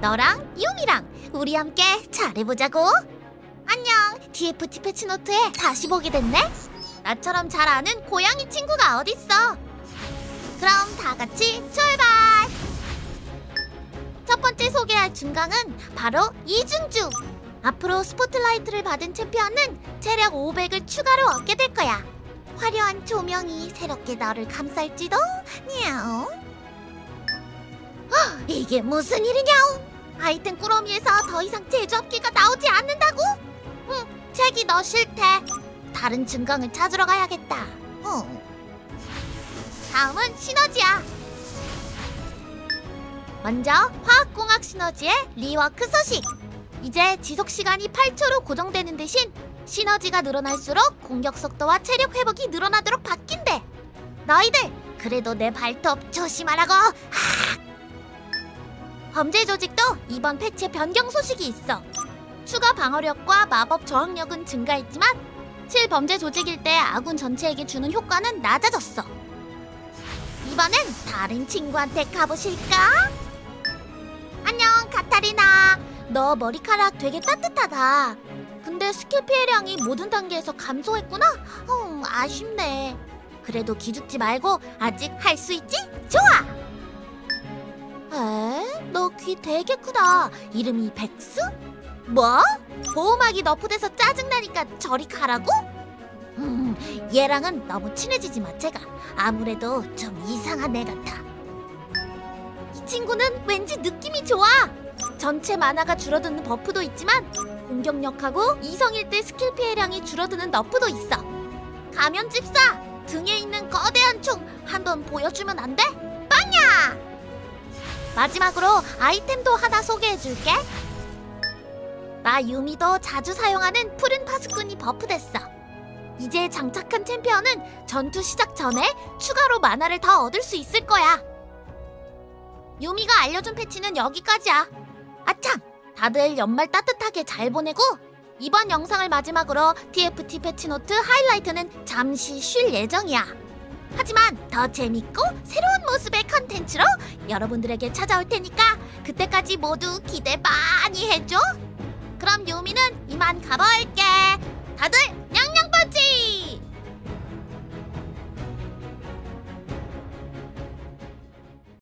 너랑 유미랑 우리 함께 잘해보자고. 안녕, TFT 패치노트에 다시 보게 됐네. 나처럼 잘 아는 고양이 친구가 어딨어. 그럼 다 같이 출발! 첫 번째 소개할 중강은 바로 이준주. 앞으로 스포트라이트를 받은 챔피언은 체력 500을 추가로 얻게 될 거야. 화려한 조명이 새롭게 너를 감쌀지도. 냐옹. 이게 무슨 일이냐옹. 아이템 꾸러미에서 더 이상 제조업기가 나오지 않는다고? 책이 너 싫대. 다른 증강을 찾으러 가야겠다. 다음은 시너지야. 먼저 화학공학 시너지의 리워크 소식. 이제 지속시간이 8초로 고정되는 대신 시너지가 늘어날수록 공격 속도와 체력 회복이 늘어나도록 바뀐대. 너희들 그래도 내 발톱 조심하라고. 범죄 조직도 이번 패치에 변경 소식이 있어. 추가 방어력과 마법 저항력은 증가했지만 실범죄 조직일 때 아군 전체에게 주는 효과는 낮아졌어. 이번엔 다른 친구한테 가보실까? 안녕, 카타리나. 너 머리카락 되게 따뜻하다. 근데 스킬 피해량이 모든 단계에서 감소했구나? 아쉽네. 그래도 기죽지 말고 아직 할 수 있지? 좋아! 너 귀 되게 크다. 이름이 백수? 뭐? 보호막이 너프돼서 짜증나니까 저리 가라고? 얘랑은 너무 친해지지 마, 제가. 아무래도 좀 이상한 애 같아. 이 친구는 왠지 느낌이 좋아. 전체 만화가 줄어드는 버프도 있지만 공격력하고 이성일 때 스킬 피해량이 줄어드는 너프도 있어. 가면집사! 등에 있는 거대한 총 한번 보여주면 안 돼? 빵야! 마지막으로 아이템도 하나 소개해줄게. 나 유미도 자주 사용하는 푸른 파수꾼이 버프됐어. 이제 장착한 챔피언은 전투 시작 전에 추가로 만화를 더 얻을 수 있을 거야. 유미가 알려준 패치는 여기까지야. 아참! 다들 연말 따뜻하게 잘 보내고 이번 영상을 마지막으로 TFT 패치노트 하이라이트는 잠시 쉴 예정이야. 하지만 더 재밌고 새로운 모습의 컨텐츠로 여러분들에게 찾아올 테니까 그때까지 모두 기대 많이 해줘. 그럼 유미는 이만 가볼게. 다들